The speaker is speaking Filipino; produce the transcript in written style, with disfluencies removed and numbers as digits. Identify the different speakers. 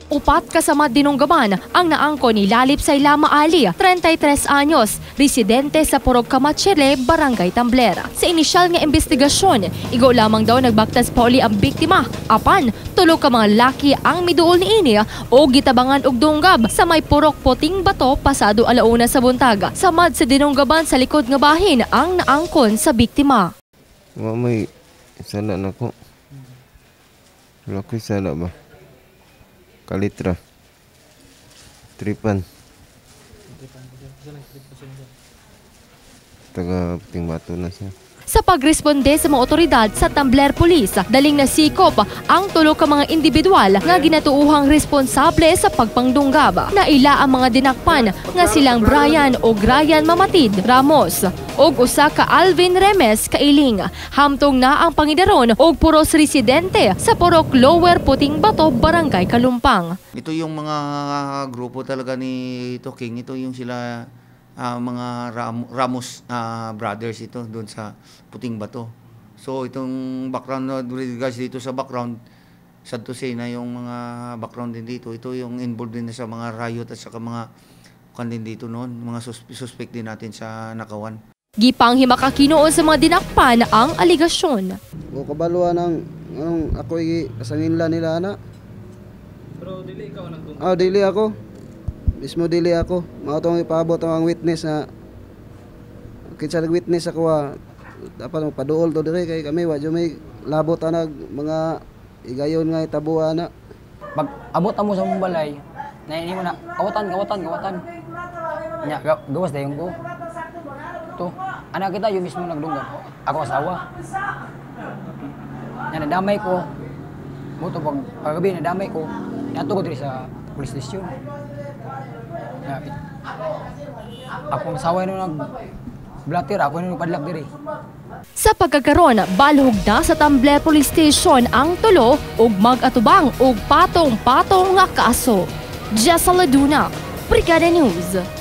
Speaker 1: Upat kasama dinunggaman ang naangko ni Lalip Saylama Ali, 33 anyos, residente sa Purok Kamachele, Barangay Tamblera. Sa inisyal nga investigasyon, igo lamang daw nagbaktas pa uli ang biktima. Apan, tulo ka mga laki ang miduol ni ini o gitabangan og dunggab sa may Purok Puting Bato pasado alauna sa buntag. Samad sa dinunggaban sa likod nga bahin ang naangkon sa biktima.
Speaker 2: May sala na ko. Wala ko sala ba? Kalitra. Tripan. Taga Puting Bato na siya.
Speaker 1: Sa pagresponde sa mga otoridad sa Tambler Police, daling nasikop ang tulo ka mga individual nga ginatuuhang responsable sa pagpangdunggab. Naila ang mga dinakpan nga silang Brian o Ryan Mamatid Ramos og usa ka Alvin Remes Kailing. Hamtong na ang pangidaron og puros residente sa Purok Lower Puting Bato, Barangay Kalumpang.
Speaker 3: Ito yung mga grupo talaga ni Toking. Ito yung sila mga Ramos brothers ito doon sa Puting Bato. So itong background guys dito sa background, sad to say na yung mga background din dito, ito yung involved din sa mga riot at saka mga din dito noon, mga suspect din natin sa Nakawan.
Speaker 1: Gipang himakakinoon sa mga dinakpan ang aligasyon.
Speaker 4: O kabaluan ng ako kasangin nila ana.
Speaker 5: Pero dili ikaw nagdunggan.
Speaker 4: Dili ako. Mismo dili ako. Mao tong ipaabot ang witness na kinsa nag-witness ako dapat magpaduol to dire kay kami wa may labot anag mga igayon nga itabuha na.
Speaker 6: Pag abot amo sa mong balay, naini mo na kawatan. Nya gawas dayon ko. To, anak kita yung mismo nagdunggan. Ako asawa. Nya nadamay ko. Mo to paggabi nadamay ko. Nato ko diri sa police station. Ako masawa nung nag-blatter, ako nung nagpadlak diri.
Speaker 1: Sa pagkakaroon, balhog na sa Tambler Police Station ang tulo ug mag-atubang og patong-patong nga kaso. Jessa Laduna, Brigada News.